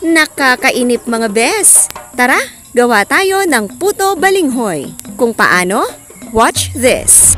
Nakakainip mga bes! Tara, gawa tayo ng puto balinghoy. Kung paano? Watch this!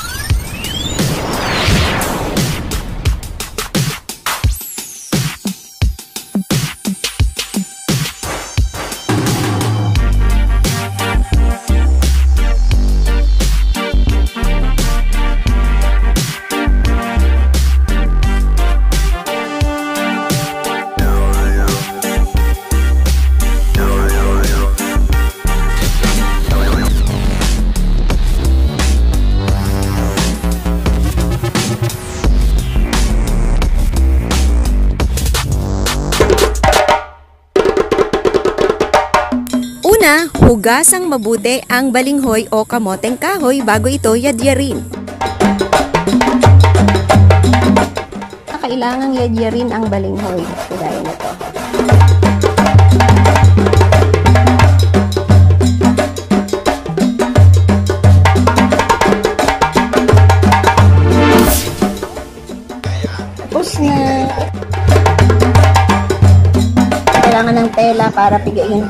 Una, hugasang mabuti ang balinghoy o kamoteng kahoy bago ito yadyarin. Kailangang yadyarin ang balinghoy. Gaya nito. Tapos na. Kailangan ng tela para pigain.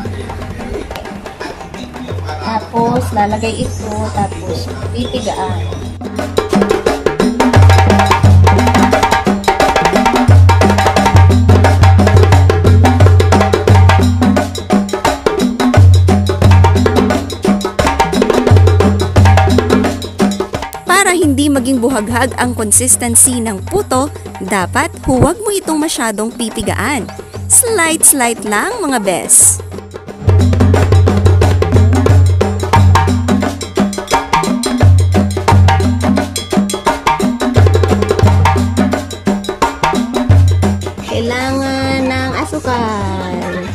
Tapos, lalagay ito, tapos pipigaan. Para hindi maging buhaghag ang consistency ng puto, dapat huwag mo itong masyadong pipigaan. Slight lang mga bes. Kailangan ng asukal.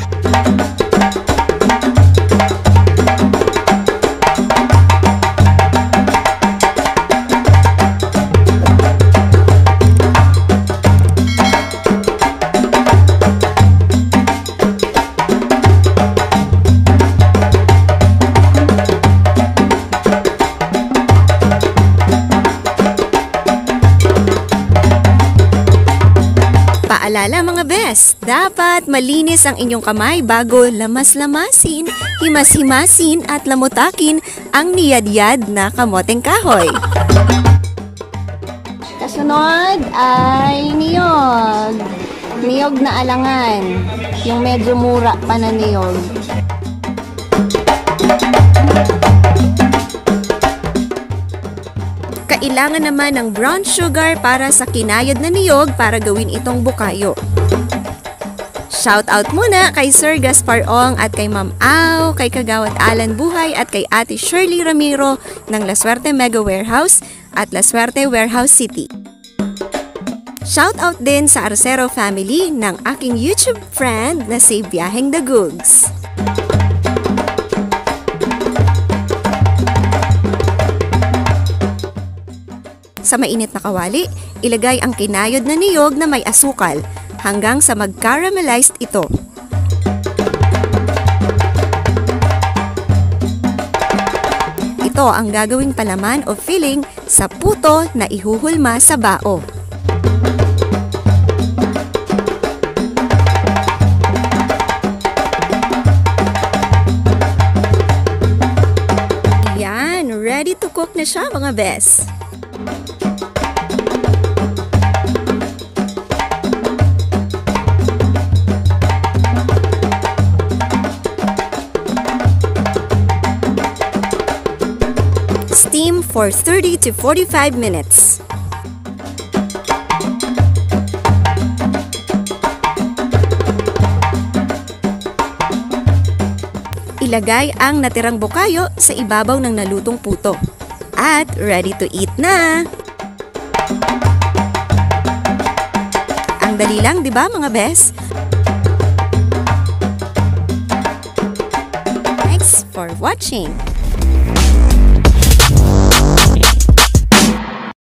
Paalala mga bes, dapat malinis ang inyong kamay bago lamas-lamasin, himas-himasin at lamutakin ang niyadyad na kamoteng kahoy. Kasunod ay niyog. Niyog na alangan. Yung medyo mura pa na niyog. Kailangan naman ng brown sugar para sa kinayod na niyog para gawin itong bukayo. Shout out muna kay Sir Gaspar Ong at kay Ma'am Au, kay Kagawad Alan Buhay at kay Ate Shirley Ramiro ng La Suerte Mega Warehouse at La Suerte Warehouse City. Shout out din sa Arcero family ng aking YouTube friend na si Biyaheng Dagugs. Sa mainit na kawali, ilagay ang kinayod na niyog na may asukal hanggang sa mag-caramelized ito. Ito ang gagawing palaman o filling sa puto na ihuhulma sa bao. Yan, ready to cook na siya mga bes. Steam for 30 to 45 minutes. Ilagay ang natirang bukayo sa ibabaw ng nalutong puto. At ready to eat na! Ang dali lang, di ba mga bes? Thanks for watching!